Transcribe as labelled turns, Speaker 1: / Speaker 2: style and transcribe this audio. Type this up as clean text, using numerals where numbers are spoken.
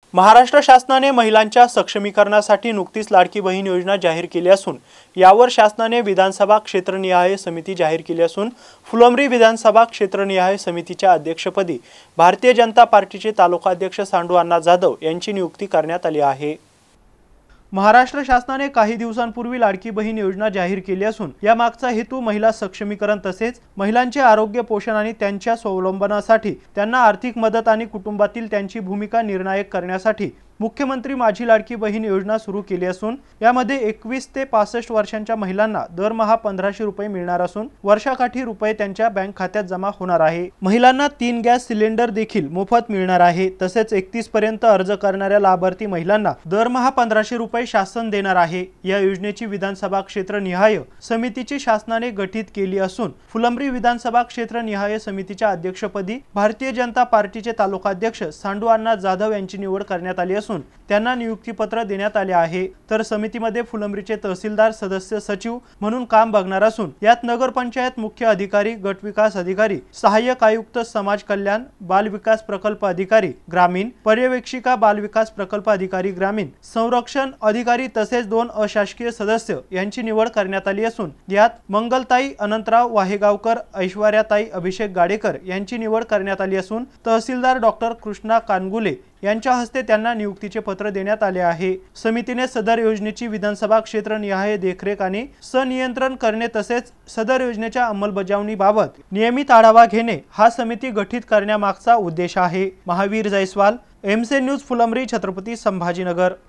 Speaker 1: महाराष्ट्र शासनाने महिलांच्या सक्षमीकरणासाठी नुकतीच लाडकी बहीण योजना जाहीर केली असून यावर शासनाने विधानसभा क्षेत्रनिहाय समिती जाहीर केली असून फुलंब्री विधानसभा क्षेत्रनिहाय समितीच्या अध्यक्षपदी भारतीय जनता पार्टीचे तालुकाध्यक्ष सांडू अण्णा जाधव यांची नियुक्ती करण्यात आली आहे। महाराष्ट्र शासनाने काही दिवसांपूर्वी लाडकी बहीण योजना जाहीर केली असून या मागचा हेतू महिला सक्षमीकरण तसेच महिलांचे आरोग्य पोषण आणि त्यांच्या स्वावलंबनासाठी त्यांना आर्थिक मदत आणि कुटुंबातील त्यांची भूमिका निर्णायक करण्यासाठी मुख्यमंत्री माझी लाडकी बहीण योजना सुरू केली असून यामध्ये 21 ते 65 वर्षांच्या महिलांना दरमहा 1500 रुपये मिळणार असून वर्षाकाठी रुपये त्यांच्या बँक खात्यात जमा होणार आहे। महिलांना 3 गॅस सिलेंडर देखील मोफत मिळणार आहे। तसेच 31 पर्यंत अर्ज करणाऱ्या लाभार्थी महिलांना दरमहा 1500 रुपये शासन देणार आहे। या योजनेची विधानसभा क्षेत्रनिहाय समितीची शासनाने गठीत केली असून फुलंब्री विधानसभा क्षेत्रनिहाय समितीच्या अध्यक्षपदी भारतीय जनता पार्टीचे तालुकाध्यक्ष सांडू अण्णा जाधव यांची निवड करण्यात आली त्यांना नियुक्तीपत्र देण्यात आले आहे। तर समितीमध्ये फुलंब्रीचे तहसीलदार सदस्य सचिव म्हणून काम बघणार असून यात नगरपंचायत मुख्य अधिकारी, गट विकास अधिकारी, सहाय्यक आयुक्त समाज कल्याण, बाल विकास प्रकल्प अधिकारी ग्रामीण, पर्यवेक्षिका बाल विकास प्रकल्प अधिकारी ग्रामीण, संरक्षण अधिकारी तसेच 2 अशासकीय सदस्य यांची निवड करण्यात आली असून यात मंगलताई अनंतराव वाहेगावकर, ऐश्वर्याताई अभिषेक गाडेकर यांची निवड करण्यात आली असून तहसीलदार डॉक्टर कृष्णा कानगुले यांच्या हस्ते त्यांना नियुक्तीचे पत्र देण्यात आले आहे। समितीने सदर योजनेची विधानसभा क्षेत्रनिहाय देखरेख आणि संनियंत्रण करणे तसेच सदर योजनेच्या अंमलबजावणीबाबत नियमित आढावा घेणे हा समिती गठीत करण्यामागचा उद्देश आहे। Mahavir Jaiswal, MC news, Phulambri, Chhatrapati Sambhajinagar.